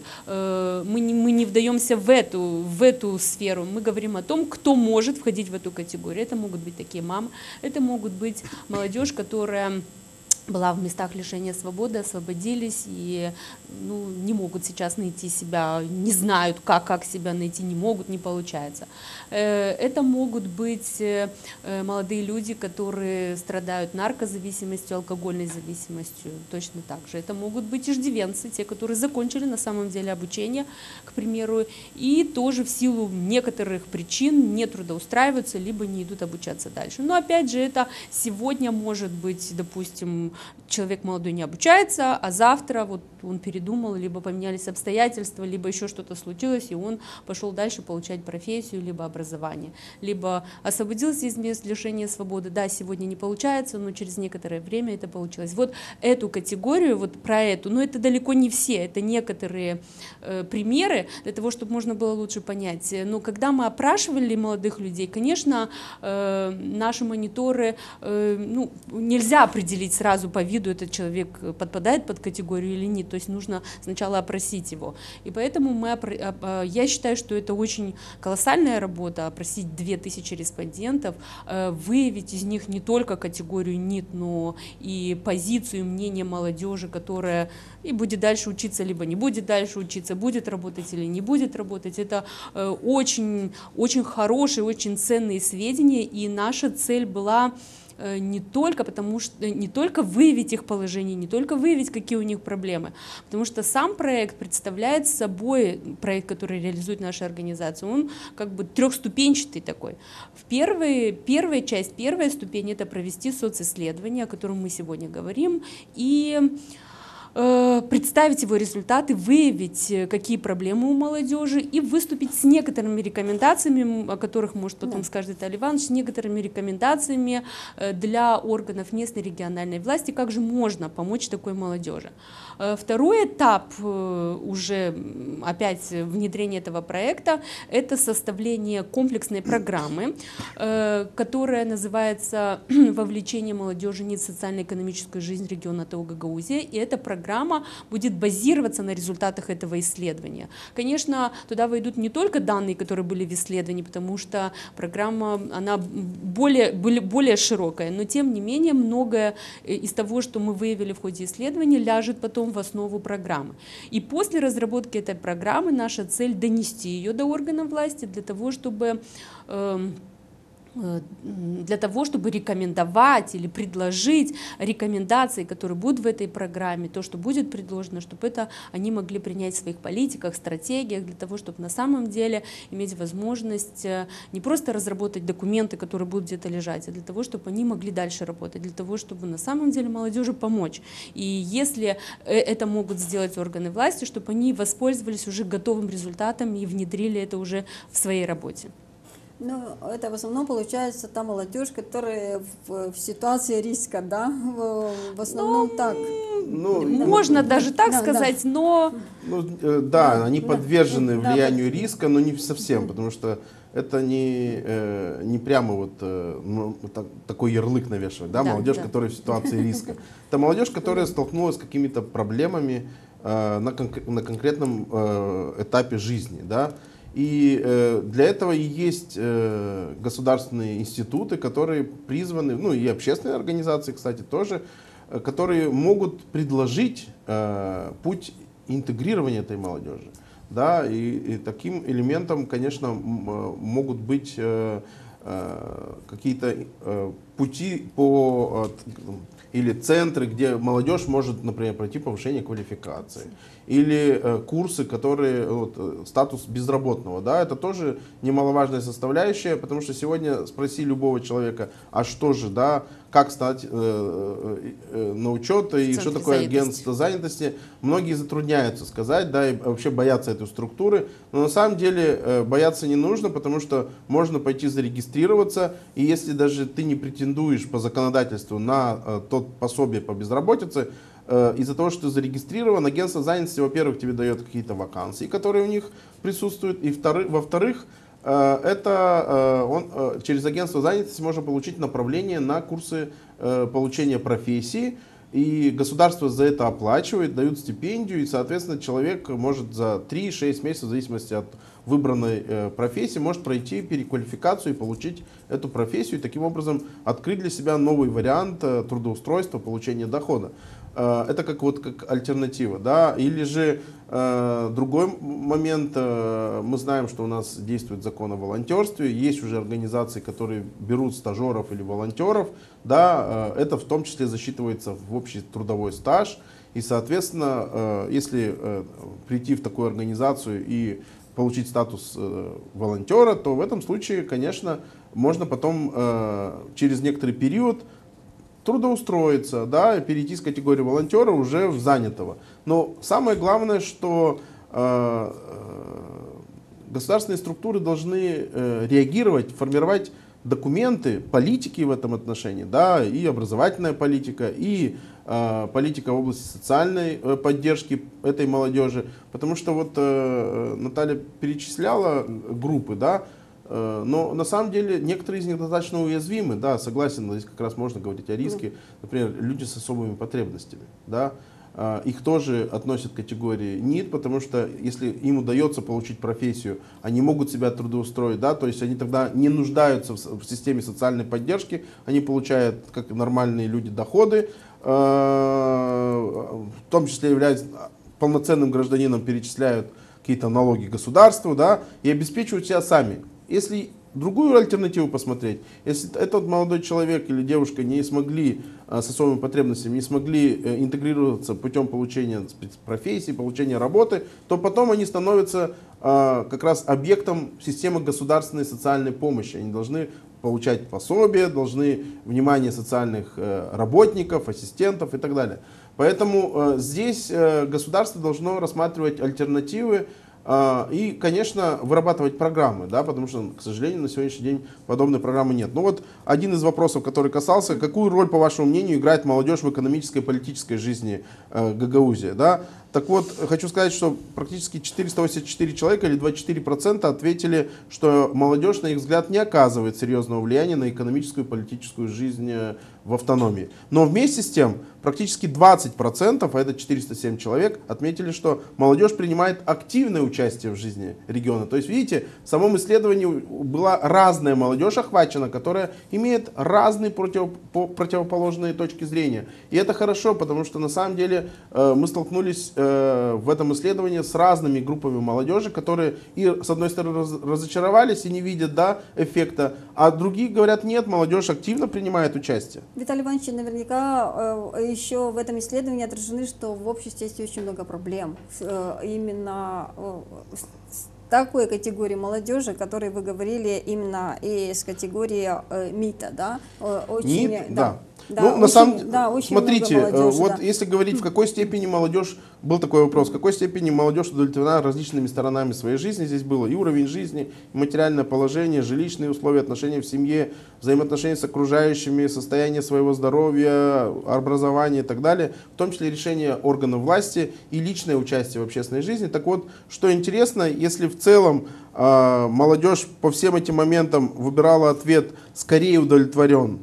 Мы не, мы не вдаемся в эту, в эту сферу, мы говорим о том, кто может входить в эту категорию. Это могут быть такие мамы, это могут быть молодежь, которая была в местах лишения свободы, освободились и ну, не могут сейчас найти себя, не знают, как, как себя найти, не могут, не получается. Это могут быть молодые люди, которые страдают наркозависимостью, алкогольной зависимостью, точно так же. Это могут быть иждивенцы, те, которые закончили на самом деле обучение, к примеру, и тоже в силу некоторых причин не трудоустраиваются, либо не идут обучаться дальше. Но опять же, это сегодня может быть, допустим, человек молодой не обучается, а завтра вот он передумал, либо поменялись обстоятельства, либо еще что-то случилось, и он пошел дальше получать профессию, либо образование, либо освободился из мест лишения свободы. Да, сегодня не получается, но через некоторое время это получилось. Вот эту категорию, вот про эту, но это далеко не все, это некоторые э, примеры для того, чтобы можно было лучше понять. Но когда мы опрашивали молодых людей, конечно, э, наши мониторы, э, ну, нельзя определить сразу по виду, этот человек подпадает под категорию или нет, то есть нужно сначала опросить его. И поэтому мы, я считаю, что это очень колоссальная работа, опросить две тысячи респондентов, выявить из них не только категорию НИИТ, но и позицию, мнение молодежи, которая и будет дальше учиться, либо не будет дальше учиться, будет работать или не будет работать. Это очень, очень хорошие, очень ценные сведения, и наша цель была не только, потому что, не только выявить их положение, не только выявить, какие у них проблемы, потому что сам проект представляет собой, проект, который реализует наша организация, он как бы трехступенчатый такой. В первой, первая часть, первая ступень — это провести социсследование, о котором мы сегодня говорим, и представить его результаты, выявить, какие проблемы у молодежи, и выступить с некоторыми рекомендациями, о которых, может, потом да. скажет Виталий Иванович, с некоторыми рекомендациями для органов местной региональной власти, как же можно помочь такой молодежи. Второй этап уже опять внедрения этого проекта — это составление комплексной программы, которая называется «Вовлечение молодежи НИИТ в социально-экономическую жизнь региона Тауга-Гаузия», и эта программа будет базироваться на результатах этого исследования. Конечно, туда войдут не только данные, которые были в исследовании, потому что программа она более, более широкая, но тем не менее многое из того, что мы выявили в ходе исследования, ляжет потом в основу программы. И после разработки этой программы наша цель — донести ее до органов власти для того, чтобы э, для того, чтобы рекомендовать или предложить рекомендации, которые будут в этой программе, то, что будет предложено, чтобы это они могли принять в своих политиках, стратегиях, для того, чтобы на самом деле иметь возможность не просто разработать документы, которые будут где-то лежать, а для того, чтобы они могли дальше работать, для того, чтобы на самом деле молодежи помочь. И если это могут сделать органы власти, чтобы они воспользовались уже готовым результатом и внедрили это уже в своей работе. Ну, это в основном получается та молодежь, которая в, в ситуации риска, да? В, в основном ну, так. Ну, можно ну, даже так да, сказать, но Ну, э, да, они да, подвержены да, влиянию риска, но не совсем, потому что это не, э, не прямо вот э, ну, так- такой ярлык навешивать, да, Да, молодежь, да. которая в ситуации риска. Это молодежь, которая столкнулась с какими-то проблемами э, на, конк- на конкретном э, этапе жизни, да. И э, для этого и есть э, государственные институты, которые призваны, ну и общественные организации, кстати, тоже, э, которые могут предложить э, путь интегрирования этой молодежи. Да, и, и таким элементом, конечно, м, э, могут быть э, э, какие-то э, пути по, э, т- или центры, где молодежь может, например, пройти повышение квалификации. Или э, курсы, которые, вот, э, статус безработного, да, это тоже немаловажная составляющая, потому что сегодня спроси любого человека, а что же, да, как стать э, э, э, на учет и что центре такое занятости. агентство занятости, многие затрудняются сказать, да, и вообще боятся этой структуры, но на самом деле э, бояться не нужно, потому что можно пойти зарегистрироваться, и если даже ты не претендуешь по законодательству на э, тот пособие по безработице, э, из-за того, что ты зарегистрирован, агентство занятости, во-первых, тебе дает какие-то вакансии, которые у них присутствуют, и вторы- во-вторых, э, это э, он, э, через агентство занятости можно получить направление на курсы э, получения профессии, и государство за это оплачивает, дают стипендию, и, соответственно, человек может за три-шесть месяцев, в зависимости от выбранной э, профессии, может пройти переквалификацию и получить эту профессию, и таким образом открыть для себя новый вариант э, трудоустройства, получения дохода. Э, это как, вот, как альтернатива. Да? Или же э, другой момент, э, мы знаем, что у нас действует закон о волонтерстве, есть уже организации, которые берут стажеров или волонтеров, да, э, это в том числе засчитывается в общий трудовой стаж, и, соответственно, э, если э, прийти в такую организацию и получить статус э, волонтера, то в этом случае, конечно, можно потом э, через некоторый период трудоустроиться, да, и перейти с категории волонтера уже в занятого. Но самое главное, что э, э, государственные структуры должны э, реагировать, формировать документы, политики в этом отношении, да, и образовательная политика, и э, политика в области социальной э, поддержки этой молодежи, потому что вот э, Наталья перечисляла группы, да, э, но на самом деле некоторые из них достаточно уязвимы, да, согласен, здесь как раз можно говорить о риске, например, люди с особыми потребностями, да, их тоже относят к категории НИД, потому что если им удается получить профессию, они могут себя трудоустроить, да, то есть они тогда не нуждаются в, в системе социальной поддержки, они получают, как нормальные люди, доходы, э, в том числе являются полноценным гражданином, перечисляют какие-то налоги государству, да, и обеспечивают себя сами. Если другую альтернативу посмотреть, если этот молодой человек или девушка не смогли а, с особыми потребностями, не смогли э, интегрироваться путем получения профессии, получения работы, то потом они становятся а, как раз объектом системы государственной социальной помощи. Они должны получать пособия, должны внимание социальных э, работников, ассистентов и так далее. Поэтому э, здесь э, государство должно рассматривать альтернативы, и, конечно, вырабатывать программы, да, потому что, к сожалению, на сегодняшний день подобной программы нет. Ну вот один из вопросов, который касался, какую роль, по вашему мнению, играет молодежь в экономической и политической жизни э, Гагаузии, да? Так вот, хочу сказать, что практически четыреста восемьдесят четыре человека или двадцать четыре процента ответили, что молодежь, на их взгляд, не оказывает серьезного влияния на экономическую и политическую жизнь в автономии. Но вместе с тем, практически двадцать процентов, а это четыреста семь человек, отметили, что молодежь принимает активное участие в жизни региона. То есть, видите, в самом исследовании была разная молодежь охвачена, которая имеет разные против, противоположные точки зрения. И это хорошо, потому что на самом деле э, мы столкнулись э, в этом исследовании с разными группами молодежи, которые и с одной стороны раз, разочаровались и не видят, да, эффекта, а другие говорят, нет, молодежь активно принимает участие. Виталий Иванович, наверняка э, еще в этом исследовании отражены, что в обществе есть очень много проблем э, именно э, с такой категории молодежи, о которой вы говорили, именно из категории э, МИТа, да? Э, очень, МИТ, да. да. Да, ну, на очень, самом да, очень смотрите, много молодежи, вот да. если говорить, в какой степени молодежь, был такой вопрос, в какой степени молодежь удовлетворена различными сторонами своей жизни, здесь было и уровень жизни, и материальное положение, жилищные условия, отношения в семье, взаимоотношения с окружающими, состояние своего здоровья, образование и так далее, в том числе решение органов власти и личное участие в общественной жизни. Так вот, что интересно, если в целом э, молодежь по всем этим моментам выбирала ответ «скорее удовлетворен»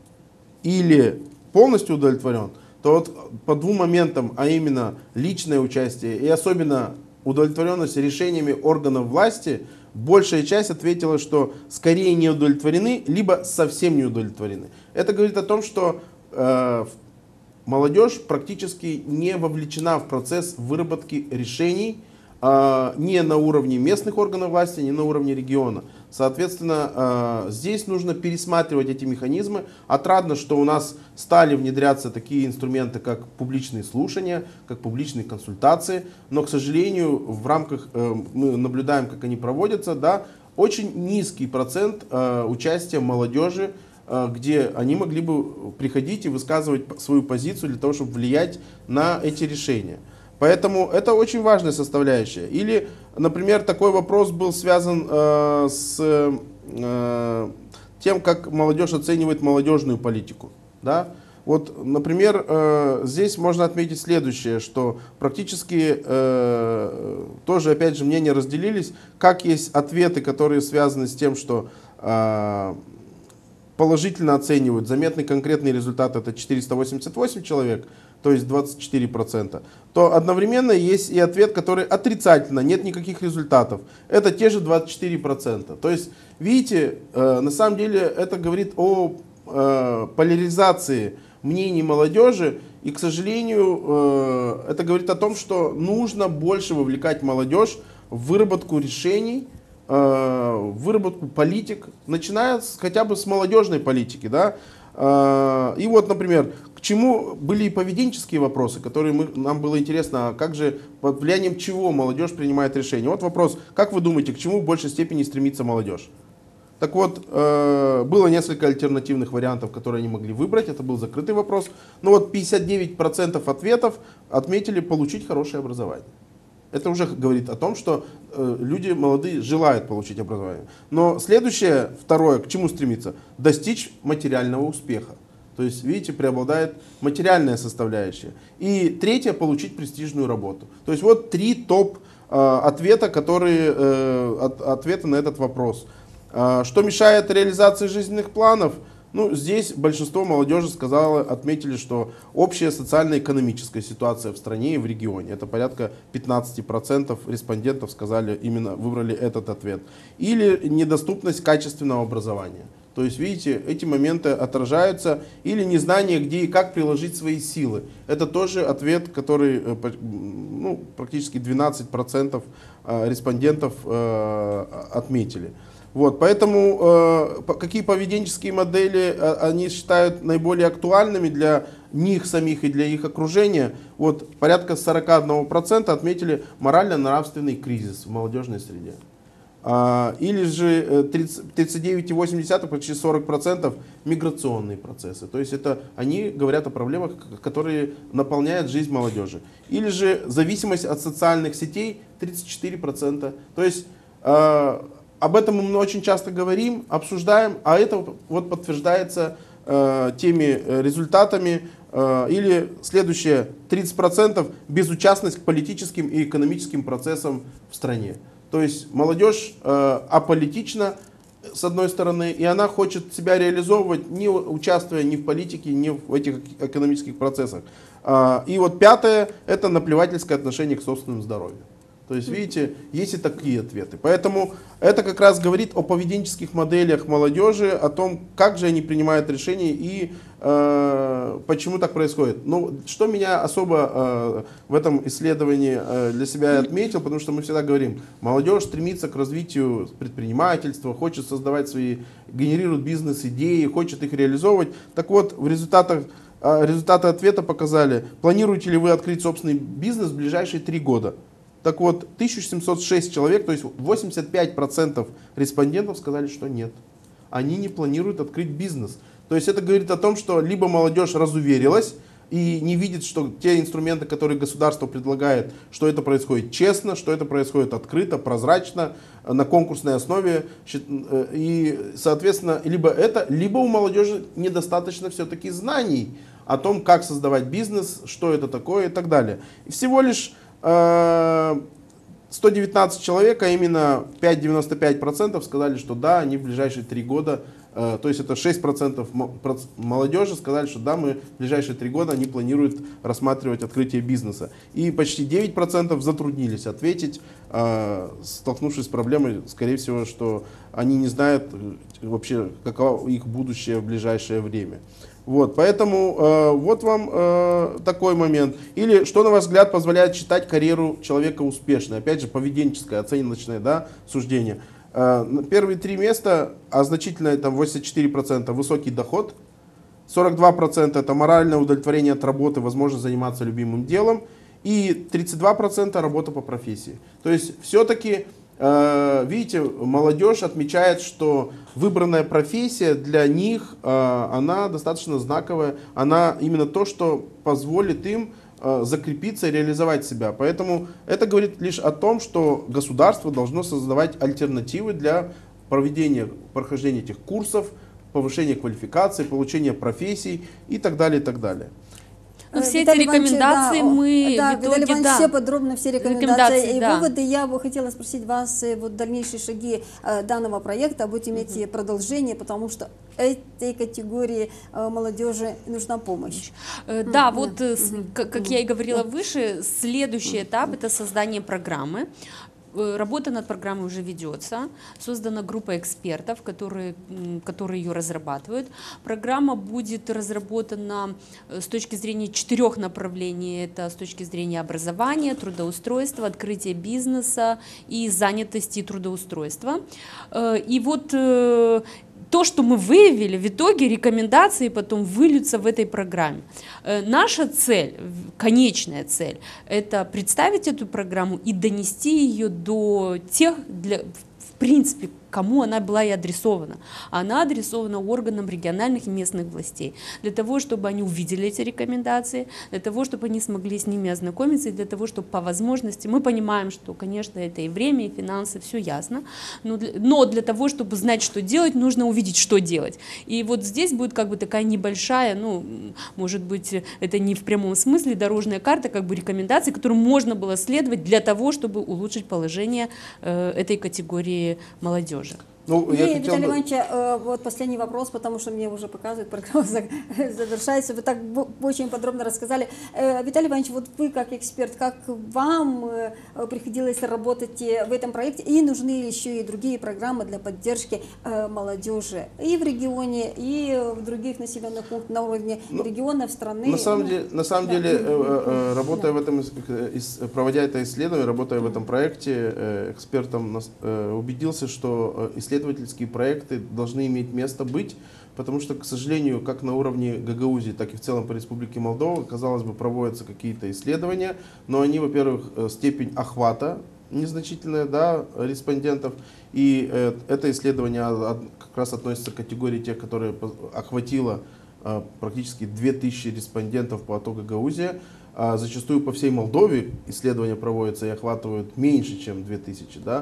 или «полностью удовлетворен», то вот по двум моментам, а именно личное участие и особенно удовлетворенность решениями органов власти, большая часть ответила, что скорее не удовлетворены, либо совсем не удовлетворены. Это говорит о том, что э, молодежь практически не вовлечена в процесс выработки решений э, ни на уровне местных органов власти, ни на уровне региона. Соответственно, э, здесь нужно пересматривать эти механизмы. Отрадно, что у нас стали внедряться такие инструменты, как публичные слушания, как публичные консультации, но, к сожалению, в рамках, э, мы наблюдаем, как они проводятся, да, очень низкий процент э, участия молодежи, э, где они могли бы приходить и высказывать свою позицию для того, чтобы влиять на эти решения. Поэтому это очень важная составляющая. Или, например, такой вопрос был связан э, с э, тем, как молодежь оценивает молодежную политику. Да? Вот, например, э, здесь можно отметить следующее, что практически э, тоже, опять же, мнения разделились, как есть ответы, которые связаны с тем, что э, положительно оценивают заметный конкретный результат, это четыреста восемьдесят восемь человек, то есть двадцать четыре процента, то одновременно есть и ответ, который отрицательно, нет никаких результатов. Это те же двадцать четыре процента. То есть, видите, э, на самом деле это говорит о э, поляризации мнений молодежи, и, к сожалению, э, это говорит о том, что нужно больше вовлекать молодежь в выработку решений, э, в выработку политик, начиная с, хотя бы с молодежной политики, да. И вот, например, к чему были и поведенческие вопросы, которые мы, нам было интересно, как же, под влиянием чего молодежь принимает решения. Вот вопрос, как вы думаете, к чему в большей степени стремится молодежь? Так вот, было несколько альтернативных вариантов, которые они могли выбрать, это был закрытый вопрос. Но вот пятьдесят девять процентов ответов отметили получить хорошее образование. Это уже говорит о том, что э, люди молодые желают получить образование. Но следующее, второе, к чему стремиться? Достичь материального успеха. То есть, видите, преобладает материальная составляющая. И третье, получить престижную работу. То есть, вот три топ э, ответа, которые, э, от, ответы на этот вопрос. Э, что мешает реализации жизненных планов? Ну, здесь большинство молодежи сказало, отметили, что общая социально-экономическая ситуация в стране и в регионе. Это порядка пятнадцать процентов респондентов сказали, именно выбрали этот ответ. Или недоступность качественного образования. То есть, видите, эти моменты отражаются. Или незнание, где и как приложить свои силы. Это тоже ответ, который ну, практически двенадцать процентов респондентов отметили. Вот, поэтому э, какие поведенческие модели э, они считают наиболее актуальными для них самих и для их окружения. Вот, порядка сорок один процент отметили морально-нравственный кризис в молодежной среде. А, или же тридцать девять целых восемь десятых, почти сорок процентов миграционные процессы. То есть это они говорят о проблемах, которые наполняют жизнь молодежи. Или же зависимость от социальных сетей тридцать четыре процента. То есть э, об этом мы очень часто говорим, обсуждаем, а это вот подтверждается э, теми результатами. Э, или следующее, тридцать процентов безучастность к политическим и экономическим процессам в стране. То есть молодежь э, аполитична, с одной стороны, и она хочет себя реализовывать, не участвуя ни в политике, ни в этих экономических процессах. Э, и вот пятое, это наплевательское отношение к собственному здоровью. То есть, видите, есть и такие ответы. Поэтому это как раз говорит о поведенческих моделях молодежи, о том, как же они принимают решения и э, почему так происходит. Ну, что меня особо э, в этом исследовании э, для себя отметил, потому что мы всегда говорим, молодежь стремится к развитию предпринимательства, хочет создавать свои, генерирует бизнес-идеи, хочет их реализовывать. Так вот, в результатах результаты ответа показали, планируете ли вы открыть собственный бизнес в ближайшие три года. Так вот, тысяча семьсот шесть человек, то есть восемьдесят пять процентов респондентов сказали, что нет. Они не планируют открыть бизнес. То есть это говорит о том, что либо молодежь разуверилась и не видит, что те инструменты, которые государство предлагает, что это происходит честно, что это происходит открыто, прозрачно, на конкурсной основе. И, соответственно, либо это, либо у молодежи недостаточно все-таки знаний о том, как создавать бизнес, что это такое и так далее. И всего лишь э, сто девятнадцать человек, а именно пять целых девяносто пять сотых процента сказали, что да, они в ближайшие три года, э, то есть это шесть процентов молодежи сказали, что да, мы в ближайшие три года они планируют рассматривать открытие бизнеса. И почти девять процентов затруднились ответить, э, столкнувшись с проблемой, скорее всего, что они не знают вообще, каково их будущее в ближайшее время. Вот, поэтому э, вот вам э, такой момент. Или что, на ваш взгляд, позволяет считать карьеру человека успешной? Опять же, поведенческое, оценочное, да, суждение. Э, первые три места, а значительно там восемьдесят четыре процента высокий доход, сорок два процента это моральное удовлетворение от работы, возможность заниматься любимым делом, и тридцать два процента работа по профессии. То есть все-таки, э, видите, молодежь отмечает, что выбранная профессия для них, э, она достаточно знаковая, она именно то, что позволит им э, закрепиться и реализовать себя. Поэтому это говорит лишь о том, что государство должно создавать альтернативы для проведения, прохождения этих курсов, повышения квалификации, получения профессий и так далее, и так далее. Ну, все Виталий эти рекомендации Иванович, да, мы да, в итоге, Виталий Иванович, да, все подробно, все рекомендации, рекомендации, и да. выводы. Я бы хотела спросить вас, э, вот дальнейшие шаги э, данного проекта, будете иметь угу. продолжение, потому что этой категории э, молодежи нужна помощь. Э, да, угу. вот, э, угу. как, как угу. я и говорила угу. выше, следующий этап – это создание программы. Работа над программой уже ведется, создана группа экспертов, которые, которые ее разрабатывают. Программа будет разработана с точки зрения четырех направлений. Это с точки зрения образования, трудоустройства, открытия бизнеса и занятости и трудоустройства. И вот то, что мы выявили, в итоге рекомендации потом выльются в этой программе. Наша цель, конечная цель, это представить эту программу и донести ее до тех, для, в принципе, кому она была и адресована. Она адресована органам региональных и местных властей, для того, чтобы они увидели эти рекомендации, для того, чтобы они смогли с ними ознакомиться, и для того, чтобы по возможности, мы понимаем, что, конечно, это и время, и финансы, все ясно, но для, но для того, чтобы знать, что делать, нужно увидеть, что делать. И вот здесь будет как бы такая небольшая, ну, может быть, это не в прямом смысле, дорожная карта, как бы рекомендаций, которым можно было следовать для того, чтобы улучшить положение э, этой категории молодежи. Ну, и, я Виталий хотел... Иванович, э, вот последний вопрос, потому что мне уже показывают, программа завершается. Вы так очень подробно рассказали. Э, Виталий Иванович, вот вы как эксперт, как вам э, приходилось работать в этом проекте, и нужны еще и другие программы для поддержки э, молодежи и в регионе, и в других населенных пунктах на уровне ну, регионов, страны? На самом ну, деле, на самом да. деле э, э, работая да. в этом, проводя это исследование, работая в этом проекте, э, экспертом э, убедился, что исследование исследовательские проекты должны иметь место быть, потому что, к сожалению, как на уровне Гагаузии, так и в целом по Республике Молдова, казалось бы, проводятся какие-то исследования, но они, во-первых, степень охвата незначительная, да, респондентов, и э, это исследование как раз относится к категории тех, которые охватило э, практически две тысячи респондентов по АТО Гагаузия. А зачастую по всей Молдове исследования проводятся и охватывают меньше, чем две тысячи. Да?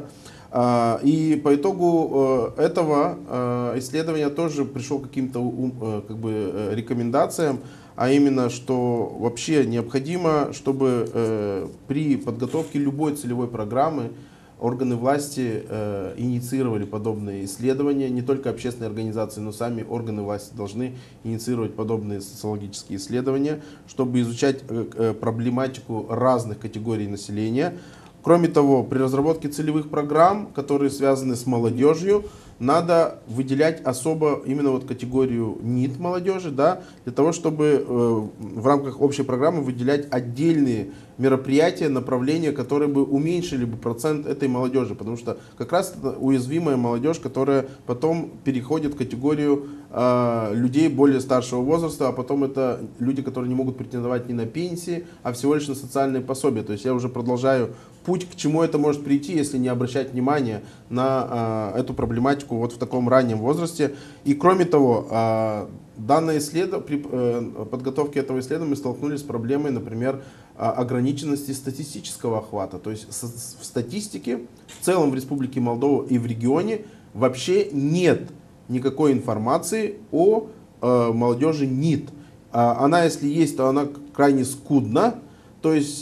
А, и по итогу э, этого э, исследования тоже пришел к каким-то э, как бы, рекомендациям, а именно, что вообще необходимо, чтобы э, при подготовке любой целевой программы органы власти э, инициировали подобные исследования, не только общественные организации, но сами органы власти должны инициировать подобные социологические исследования, чтобы изучать э, проблематику разных категорий населения. Кроме того, при разработке целевых программ, которые связаны с молодежью, надо выделять особо именно вот категорию НИД молодежи, да, для того, чтобы э, в рамках общей программы выделять отдельные мероприятия, направления, которые бы уменьшили бы процент этой молодежи, потому что как раз это уязвимая молодежь, которая потом переходит в категорию э, людей более старшего возраста, а потом это люди, которые не могут претендовать ни на пенсии, а всего лишь на социальные пособия. То есть я уже продолжаю путь, к чему это может прийти, если не обращать внимания на э, эту проблематику практику вот в таком раннем возрасте. И кроме того, э, данное исследование, при э, подготовке этого исследования мы столкнулись с проблемой, например, ограниченности статистического охвата. То есть в статистике в целом в Республике Молдова и в регионе вообще нет никакой информации о э, молодежи НИИТ. А она, если есть, то она крайне скудна. То есть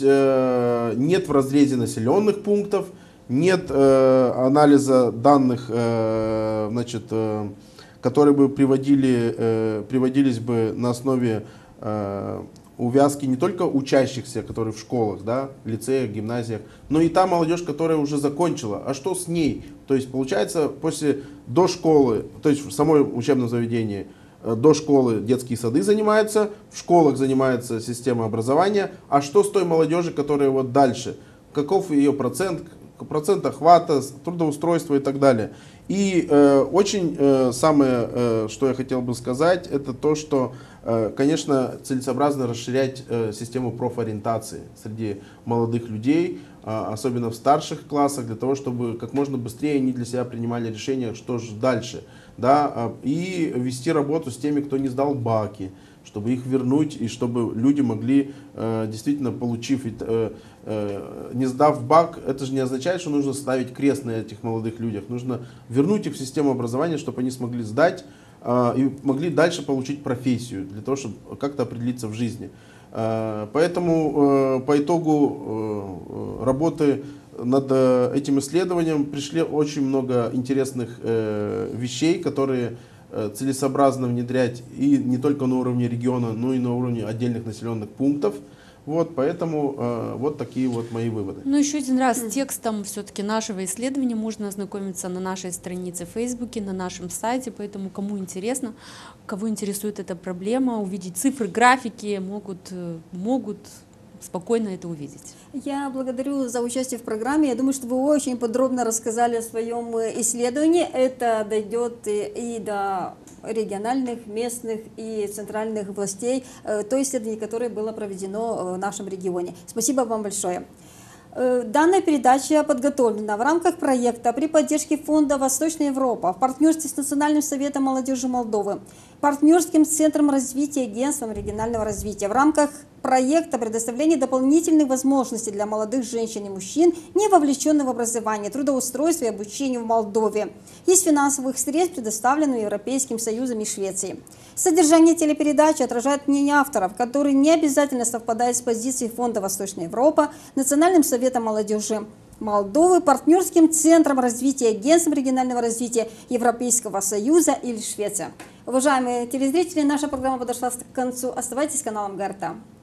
э, нет в разрезе населенных пунктов, нет э, анализа данных, э, значит, э, которые бы приводили, э, приводились бы на основе э, увязки не только учащихся, которые в школах, да, лицеях, гимназиях, но и та молодежь, которая уже закончила. А что с ней? То есть получается после до школы, то есть в самом учебном заведении, до школы детские сады занимаются, в школах занимается система образования. А что с той молодежью, которая вот дальше? Каков ее процент, процент охвата, трудоустройства и так далее. И э, очень э, самое, э, что я хотел бы сказать, это то, что, э, конечно, целесообразно расширять э, систему профориентации среди молодых людей, э, особенно в старших классах, для того, чтобы как можно быстрее они для себя принимали решение, что же дальше. Да, и вести работу с теми, кто не сдал баки, чтобы их вернуть и чтобы люди могли, э, действительно, получив, э, э, не сдав бак, это же не означает, что нужно ставить крест на этих молодых людях. Нужно вернуть их в систему образования, чтобы они смогли сдать э, и могли дальше получить профессию, для того, чтобы как-то определиться в жизни. Э, поэтому э, по итогу э, работы над этим исследованием пришли очень много интересных э, вещей, которые э, целесообразно внедрять и не только на уровне региона, но и на уровне отдельных населенных пунктов. Вот, поэтому э, вот такие вот мои выводы. Ну, еще один раз, с текстом все-таки нашего исследования можно ознакомиться на нашей странице в Фейсбуке, на нашем сайте, поэтому кому интересно, кого интересует эта проблема, увидеть цифры, графики, могут, могут спокойно это увидеть. Я благодарю за участие в программе. Я думаю, что вы очень подробно рассказали о своем исследовании. Это дойдет и до региональных, местных и центральных властей, то исследование, которое было проведено в нашем регионе. Спасибо вам большое. Данная передача подготовлена в рамках проекта при поддержке Фонда Восточная Европа в партнерстве с Национальным советом молодежи Молдовы, партнерским центром развития и агентством регионального развития в рамках проекта предоставления дополнительных возможностей для молодых женщин и мужчин, не вовлеченных в образование, трудоустройство и обучение в Молдове, из финансовых средств, предоставленных Европейским Союзом и Швецией. Содержание телепередачи отражает мнение авторов, которые не обязательно совпадают с позицией Фонда Восточная Европа, Национальным советом молодежи Молдовы, партнерским центром развития, агентством регионального развития Европейского Союза или Швеция. Уважаемые телезрители, наша программа подошла к концу. Оставайтесь с каналом ГАРТА.